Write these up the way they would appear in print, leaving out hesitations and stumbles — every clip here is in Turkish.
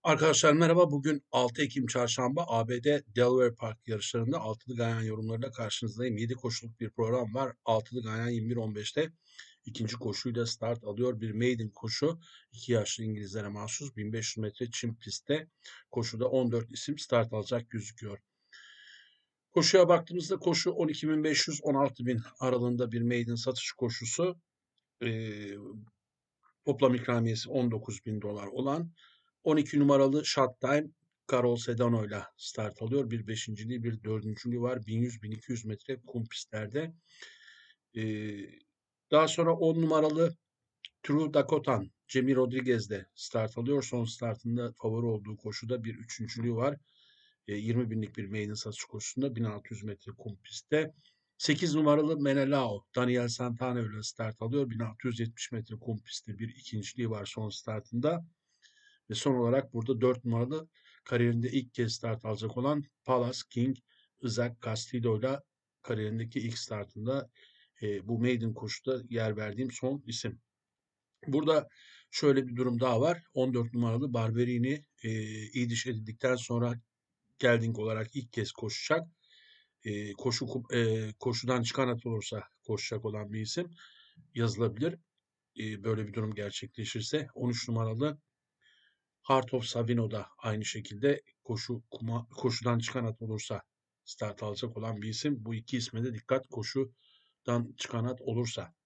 Arkadaşlar merhaba. Bugün 6 Ekim Çarşamba ABD Delaware Park yarışlarında altılı ganyan yorumlarıyla karşınızdayım. 7 koşuluk bir program var. Altılı ganyan 21.15'te ikinci koşuyla start alıyor. Bir maiden koşu. 2 yaşlı İngilizlere mahsus 1500 metre çim pistte. Koşuda 14 isim start alacak gözüküyor. Koşuya baktığımızda koşu 12.500-16.000 aralığında bir maiden satış koşusu. Ee, Toplam ikramiyesi $19.000 olan 12 numaralı Shotline Carol Sedano ile start alıyor. Bir beşinciliği, bir dördüncülüğü var. 1100-1200 metre kum pistlerde. Ee, Daha sonra 10 numaralı True Dakotan Jamie Rodriguez de start alıyor. Son startında favori olduğu koşuda bir üçüncülüğü var. 20 binlik bir maiden satış koşusunda 1600 metre kum pistte. 8 numaralı Menelao Daniel Santana ile start alıyor. 1670 metre kum pistte bir ikinciliği var son startında. Ve son olarak burada 4 numaralı kariyerinde ilk kez start alacak olan Palace King Isaac Castillo ile kariyerindeki ilk startında bu maiden koşuda yer verdiğim son isim. Burada şöyle bir durum daha var. 14 numaralı Barberini iyi diş edildikten sonra gelding olarak ilk kez koşacak. Koşudan çıkan at olursa koşacak olan bir isim yazılabilir. Böyle bir durum gerçekleşirse 13 numaralı Heart of Savino da aynı şekilde koşudan çıkan at olursa start alacak olan bir isim. Bu iki isme de dikkat koşudan çıkan at olursa.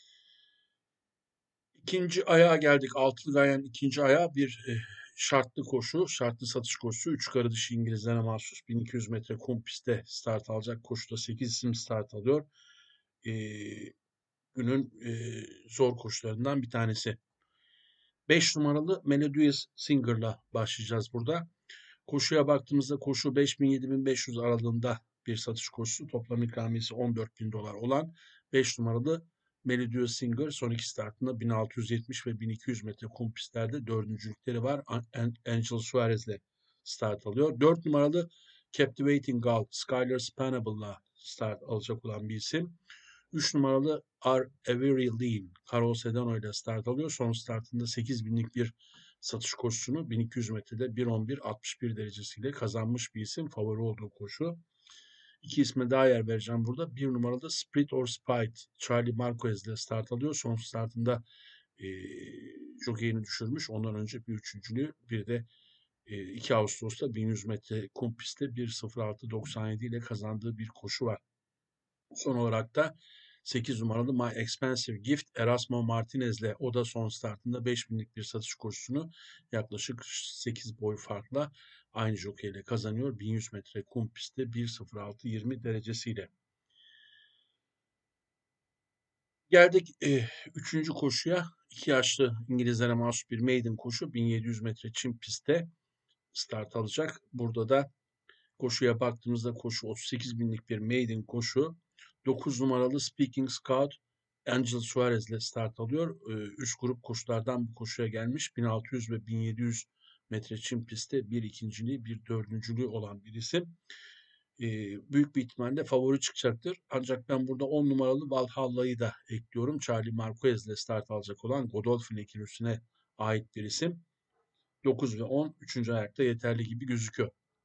İkinci ayağa geldik. Altılı Ganyan ikinci ayağı bir şartlı koşu, şartlı satış koşusu. Üç karı dışı İngilizlere mahsus 1200 metre kum pistte start alacak. Koşuda 8 isim start alıyor. E, Günün zor koşularından bir tanesi. 5 numaralı Melodious Singer'la başlayacağız burada. Koşuya baktığımızda koşu 5000-7500 aralığında bir satış koşusu. Toplam ikramiyesi $14.000 olan 5 numaralı Melodious Singer son iki startında 1670 ve 1200 metre kum pistlerde dördüncülükleri var. Angel Suarez ile start alıyor. 4 numaralı Captivating Gal Skylar Spanable'la start alacak olan bir isim. 3 numaralı Are Avery Lean Carol Sedano ile start alıyor. Son startında 8000'lik bir satış koşusunu 1200 metrede 1.11.61 derecesiyle kazanmış bir isim. Favori olduğu koşu. İki isme daha yer vereceğim burada. Bir numaralı Spirit or Spite Charlie Marquez ile start alıyor. Son startında e, jokeyini düşürmüş. Ondan önce bir üçüncülüğü bir de 2 Ağustos'ta 1100 metre kum pistte 1.06.97 ile kazandığı bir koşu var. Son olarak da 8 numaralı My Expensive Gift Erasmo Martinez'le o da son startında 5000'lik bir satış koşusunu yaklaşık 8 boy farkla aynı jokeyle kazanıyor. 1100 metre kum pistte 1.06.20 derecesiyle. Geldik 3. koşuya. 2 yaşlı İngilizlere mahsus bir maiden koşu 1700 metre çim pistte start alacak. Burada da koşuya baktığımızda koşu 38 binlik bir maiden koşu. 9 numaralı Speaking Scout Angel Suarez ile start alıyor. Üç grup koşulardan bu koşuya gelmiş. 1600 ve 1700 metre çim pistte bir ikinciliği, bir dördüncülüğü olan bir isim. Büyük bir ihtimalle favori çıkacaktır. Ancak ben burada 10 numaralı Valhalla'yı da ekliyorum. Charlie Marquez ile start alacak olan Godolphin ikilüsüne ait bir isim. 9 ve 10 3. ayakta yeterli gibi gözüküyor.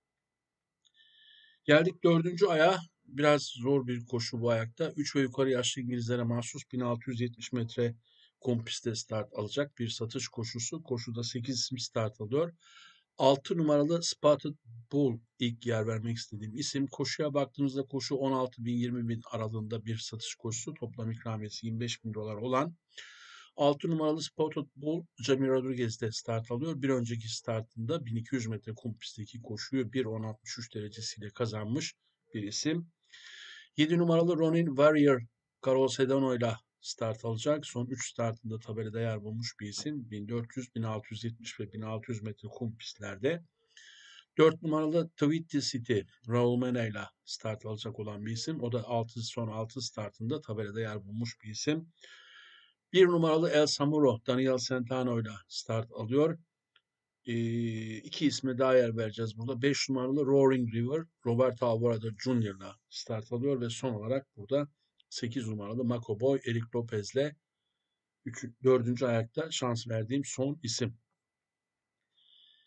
Geldik 4. ayağa. Biraz zor bir koşu bu ayakta. 3 ve yukarı yaşlı İngilizlere mahsus 1670 metre kum pistte start alacak bir satış koşusu. Koşuda 8 isim start alıyor. 6 numaralı Spotted Bull ilk yer vermek istediğim isim. Koşuya baktığımızda koşu 16.000-20.000 aralığında bir satış koşusu. Toplam ikramiyesi $25.000 olan 6 numaralı Spotted Bull Jamie Rodriguez'de start alıyor. Bir önceki startında 1200 metre kum pistteki koşuyu 1.10.63 derecesiyle kazanmış bir isim. 7 numaralı Ronin Warrior Carol Sedano ile start alacak. Son 3 startında tabelada yer bulmuş bir isim. 1400, 1670 ve 1600 metre kum pistlerde. 4 numaralı Tweety City Raul Mena ile start alacak olan bir isim. O da son 6 startında tabelada yer bulmuş bir isim. 1 numaralı El Samuro Daniel Santana ile start alıyor. İki isme daha yer vereceğiz burada. 5 numaralı Roaring River Roberto Alvarado Jr. ile start alıyor ve son olarak burada 8 numaralı Macoboy Eric Lopez ile 4. ayakta şans verdiğim son isim.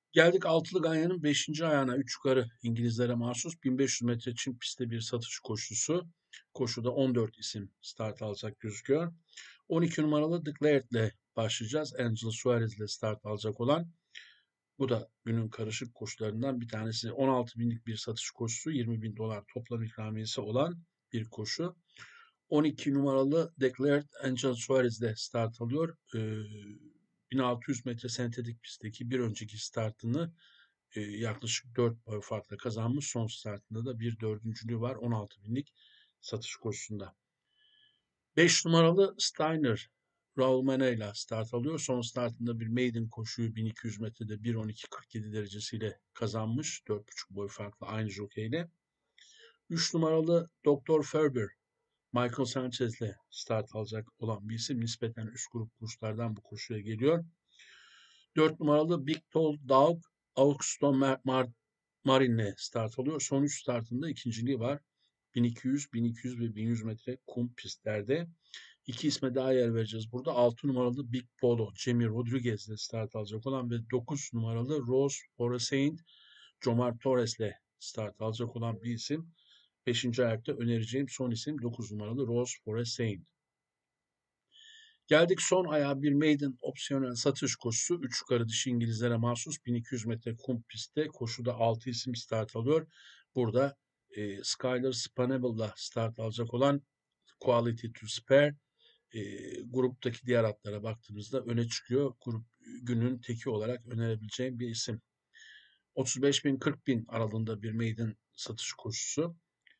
Geldik altılı ganyanın 5. ayağına 3 yukarı İngilizlere mahsus 1500 metre çim pistte bir satış koşusu. Koşuda 14 isim start alacak gözüküyor. 12 numaralı Declared'le başlayacağız. Angel Suarez'le start alacak olan. Bu da günün karışık koşularından bir tanesi. 16 binlik bir satış koşusu, 20 bin dolar toplam ikramiyesi olan bir koşu. 12 numaralı Declared Angel Suarez'de start alıyor. 1600 metre sentetik pistteki bir önceki startını yaklaşık 4 boy farkla kazanmış. Son startında da bir dördüncülüğü var 16 binlik satış koşusunda. 5 numaralı Steiner Raul Mena ile start alıyor. Son startında bir maiden koşuyu 1200 metrede 1.12.47 derecesiyle kazanmış. 4.5 boy farklı aynı jokeyle. 3 numaralı Dr. Ferber Michael Sanchez ile start alacak olan bir isim. Nispeten üst grup koşulardan bu koşuya geliyor. 4 numaralı Big Tall Dog Augusto Marin'le start alıyor. Son 3 startında ikinciliği var. 1200, 1200 ve 1100 metre kum pistlerde. 2 isme daha yer vereceğiz burada. 6 numaralı Big Polo, Jamie Rodriguez ile start alacak olan ve 9 numaralı Rose Foresaint, Jomar Torres ile start alacak olan bir isim. 5. ayakta önereceğim son isim 9 numaralı Rose Foresaint. Geldik son ayağa bir maiden opsiyonel satış koşusu. 3 yukarı dişi İngilizlere mahsus 1200 metre kum pistte koşuda 6 isim start alıyor. Burada Skylar Spanable'la start alacak olan Quality to Spare gruptaki diğer atlara baktığımızda öne çıkıyor. Grup günün teki olarak önerebileceğim bir isim. 35 bin 40 bin aralığında bir maiden satış koşusu.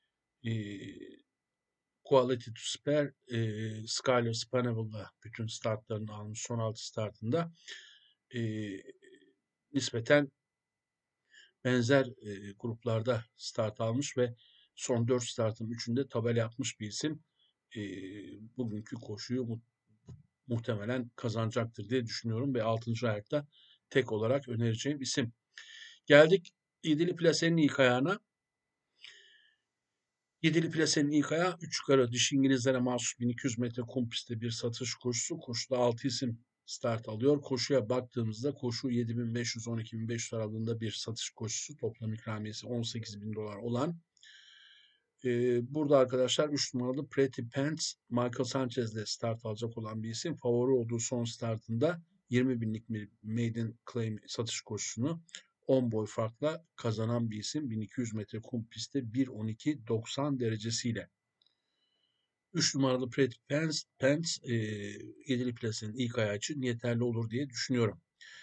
Quality to Spare Skylar Spanable'la bütün startlarını almış son 6 startında. Nispeten benzer gruplarda start almış ve son 4 startın 3'ünde tabela yapmış bir isim. Bugünkü koşuyu muhtemelen kazanacaktır diye düşünüyorum ve 6. ayakta tek olarak önereceğim isim. Geldik İdili Plase'nin ilk ayağına. Yedili Plase'nin ilk ayağı 3 yukarı dişi İngilizlere mahsus 1200 metre kum pistte bir satış koşusu. Koşuda 6 isim start alıyor. Koşuya baktığımızda koşu 7.500-12.500 aralığında bir satış koşusu. Toplam ikramiyesi 18 bin dolar olan. Burada arkadaşlar 3 numaralı Pretty Pants Michael Sanchez ile start alacak olan bir isim. Favori olduğu son startında 20 binlik bir maiden claim satış koşusunu 10 boy farkla kazanan bir isim. 1200 metre kum pistte 1.12.90 derecesiyle. 3 numaralı Pretty Pants 7'li plasenin ilk ayağı için yeterli olur diye düşünüyorum.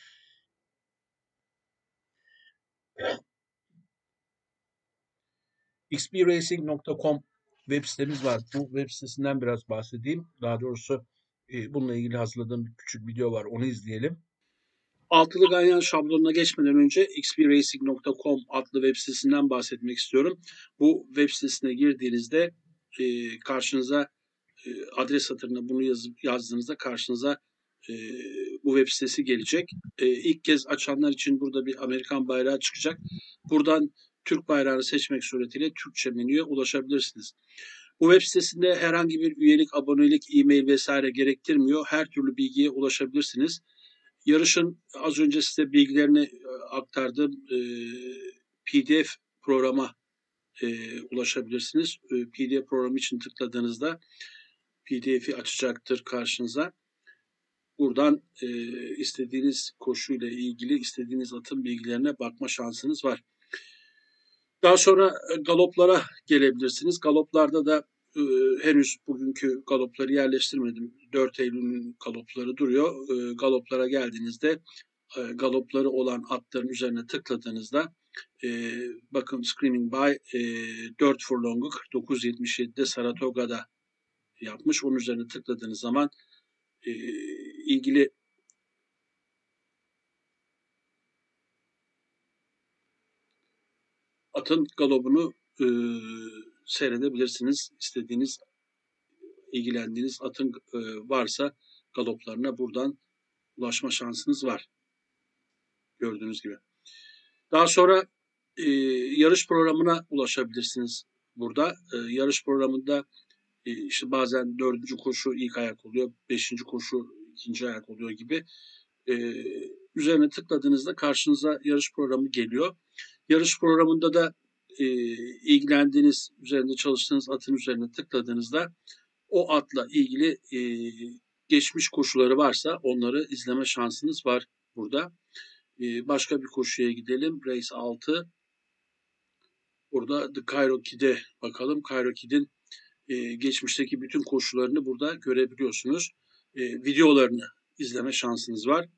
xbracing.com web sitemiz var. Bu web sitesinden biraz bahsedeyim. Daha doğrusu bununla ilgili hazırladığım bir küçük video var. Onu izleyelim. Altılı ganyan şablonuna geçmeden önce xbracing.com adlı web sitesinden bahsetmek istiyorum. Bu web sitesine girdiğinizde karşınıza adres satırına bunu yazdığınızda karşınıza bu web sitesi gelecek. İlk kez açanlar için burada bir Amerikan bayrağı çıkacak. Buradan Türk bayrağını seçmek suretiyle Türkçe menüye ulaşabilirsiniz. Bu web sitesinde herhangi bir üyelik, abonelik, e-mail vesaire gerektirmiyor. Her türlü bilgiye ulaşabilirsiniz. Yarışın az önce size bilgilerini aktardığım PDF programa ulaşabilirsiniz. PDF programı için tıkladığınızda PDF'i açacaktır karşınıza. Buradan istediğiniz koşuyla ilgili istediğiniz atın bilgilerine bakma şansınız var. Daha sonra galoplara gelebilirsiniz. Galoplarda da henüz bugünkü galopları yerleştirmedim. 4 Eylül'ün galopları duruyor. Galoplara geldiğinizde galopları olan atların üzerine tıkladığınızda bakın Screaming By 4 furlong'u 49.77'de Saratoga'da yapmış. Onun üzerine tıkladığınız zaman ilgili atın galopunu seyredebilirsiniz. İstediğiniz, ilgilendiğiniz atın varsa galoplarına buradan ulaşma şansınız var. Gördüğünüz gibi. Daha sonra yarış programına ulaşabilirsiniz burada. Yarış programında işte bazen 4. koşu ilk ayak oluyor, 5. koşu ikinci ayak oluyor gibi Üzerine tıkladığınızda karşınıza yarış programı geliyor. Yarış programında da ilgilendiğiniz, üzerinde çalıştığınız atın üzerine tıkladığınızda o atla ilgili geçmiş koşuları varsa onları izleme şansınız var burada. Başka bir koşuya gidelim. Race 6. Burada The Cairo Kid'e bakalım. Cairo Kid'in geçmişteki bütün koşularını burada görebiliyorsunuz. Videolarını izleme şansınız var.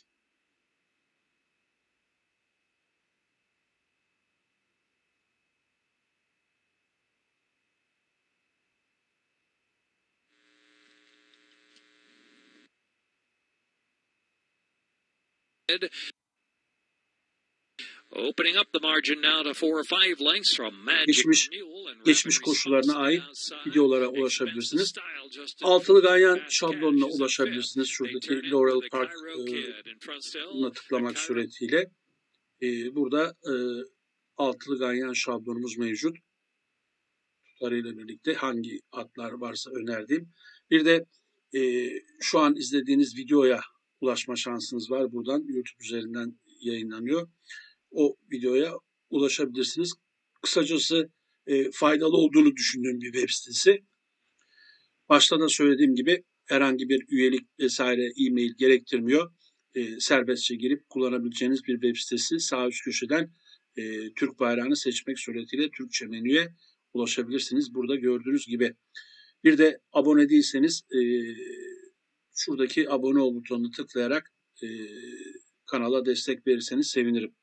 Opening up the margin now to 4 or 5 lengths from Magic geçmiş koşularına ait videolara ulaşabilirsiniz. Altılı ganyan şablonuna ulaşabilirsiniz. Şuradaki Laurel Park buna tıklamak suretiyle. Burada altılı ganyan şablonumuz mevcut. Tutarıyla birlikte hangi atlar varsa önerdiğim. Bir de şu an izlediğiniz videoya ulaşma şansınız var. Buradan YouTube üzerinden yayınlanıyor. O videoya ulaşabilirsiniz. Kısacası faydalı olduğunu düşündüğüm bir web sitesi. Başta da söylediğim gibi herhangi bir üyelik vesaire e-mail gerektirmiyor. Serbestçe girip kullanabileceğiniz bir web sitesi. Sağ üst köşeden Türk bayrağını seçmek suretiyle Türkçe menüye ulaşabilirsiniz. Burada gördüğünüz gibi. Bir de abone değilseniz şuradaki abone ol butonunu tıklayarak kanala destek verirseniz sevinirim.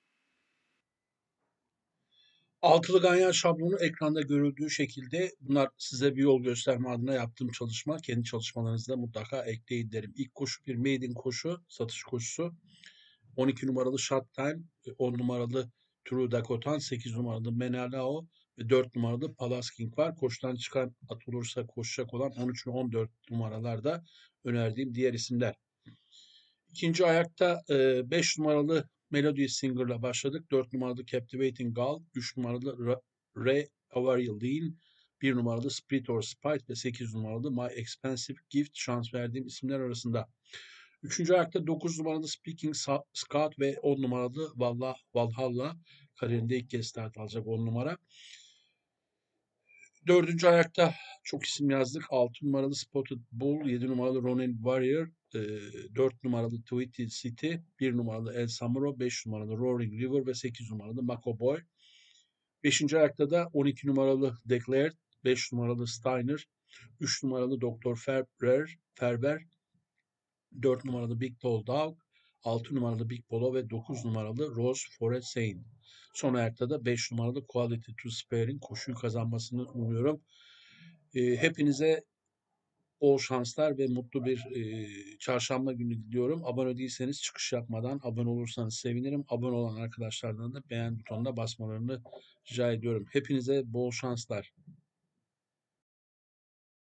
Altılı ganyan şablonu ekranda görüldüğü şekilde, bunlar size bir yol gösterme adına yaptığım çalışma. Kendi çalışmalarınızda mutlaka ekleyin derim. İlk koşu bir maiden koşu, satış koşusu. 12 numaralı Shot Time, 10 numaralı True Dakotan, 8 numaralı Menalao ve 4 numaralı Palace King var. Koşudan çıkan at olursa koşacak olan 13 ve 14 numaralarda önerdiğim diğer isimler. İkinci ayakta 5 numaralı Melody Singer'la başladık. 4 numaralı Captivating Gull, 3 numaralı Ray Avarial Lean, 1 numaralı Spirit or Spite ve 8 numaralı My Expensive Gift şans verdiğim isimler arasında. Üçüncü ayakta 9 numaralı Speaking Scout ve 10 numaralı Valhalla kariyerinde ilk kez start alacak 10 numara. Dördüncü ayakta çok isim yazdık. 6 numaralı Spotted Bull, 7 numaralı Ronin Warrior, 4 numaralı Tweety City, 1 numaralı El Samuro, 5 numaralı Roaring River ve 8 numaralı Mako Boy. 5. ayakta da 12 numaralı Declared, 5 numaralı Steiner, 3 numaralı Dr. Ferber, 4 numaralı Big Tall Dog, 6 numaralı Big Polo ve 9 numaralı Rose Forest Saint. Son ayakta da 5 numaralı Quality to Spare'in koşuyu kazanmasını umuyorum. Hepinize bol şanslar ve mutlu bir çarşamba günü diliyorum. Abone değilseniz çıkış yapmadan abone olursanız sevinirim. Abone olan arkadaşlardan da beğen butonuna basmalarını rica ediyorum. Hepinize bol şanslar.